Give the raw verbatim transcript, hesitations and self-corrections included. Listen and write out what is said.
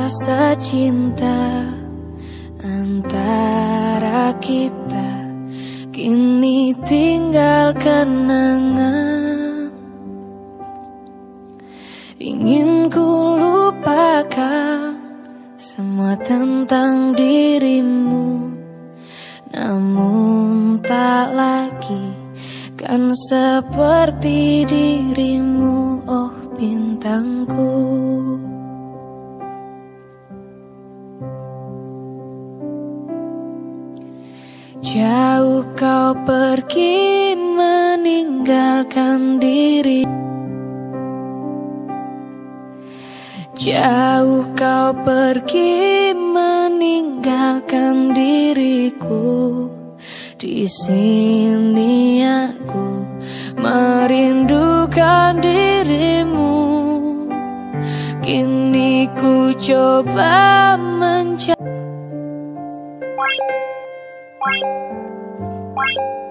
rasa cinta antara kita kini tinggal kenangan. Ingin ku lupakan semua tentang dirimu, namun tak lagi kan seperti dirimu, oh bintangku. Jauh kau pergi meninggalkan diri, jauh kau pergi meninggalkan diriku. Di sini aku merindukan dirimu. Kini ku coba mencari